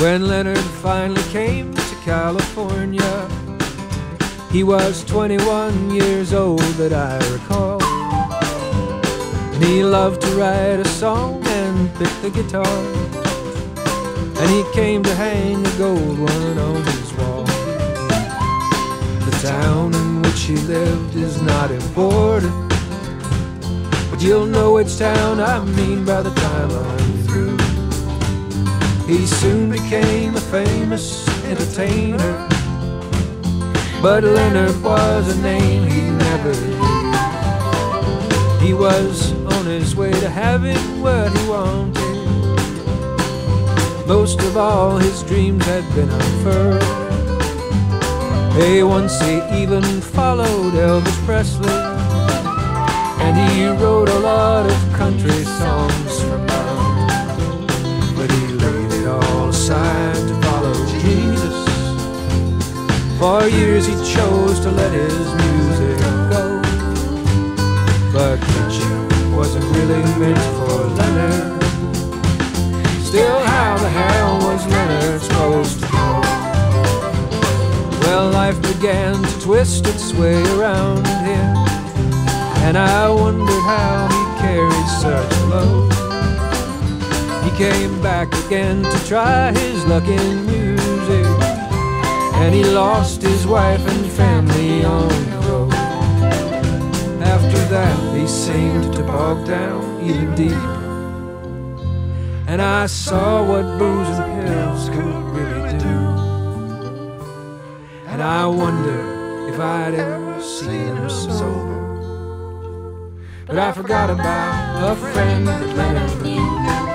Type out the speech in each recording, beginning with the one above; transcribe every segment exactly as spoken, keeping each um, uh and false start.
When Leonard finally came to California, he was twenty-one years old that I recall. And he loved to write a song and pick the guitar, and he came to hang a gold one on his wall. The town in which he lived is not important, but you'll know which town I mean by the time I'm through. He soon became a famous entertainer, but Leonard was a name he never knew. He was on his way to having what he wanted. Most of all his dreams had been unfurled. Hey, once he even followed Elvis Presley, and he wrote a lot of country songs for love. But he laid it all aside to follow Jesus. For years he chose to let his music go, but preaching wasn't really meant for Leonard. Still, how the hell was Leonard supposed to go? Well, life began to twist its way around him, and I wondered how he carried such a load. He came back again to try his luck in music, and he lost his wife and family on the road. After that he seemed to bog down even deeper, and I saw what booze and pills could really do. And I wonder if I'd ever see him sober, but I forgot about a friend that Leonard knew.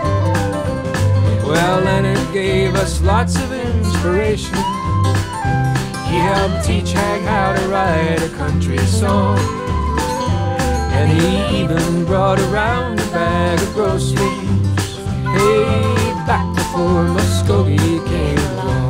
Well, Leonard gave us lots of inspiration. He helped teach Hag how to write a country song, and he even brought around a bag of groceries, hey, back before Muskogee came along.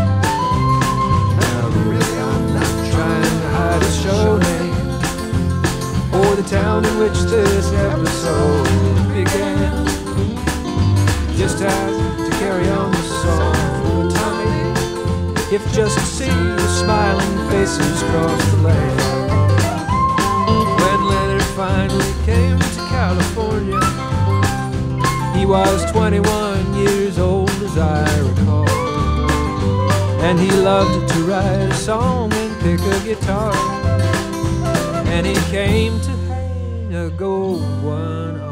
Now really I'm not trying to hide his show name or the town in which this episode began. Just had to carry on the song for a time, if just to see the smiling faces cross the land. When Leonard finally came to California, he was twenty-one years old as I recall, and he loved to write a song and pick a guitar, and he came to hang a gold one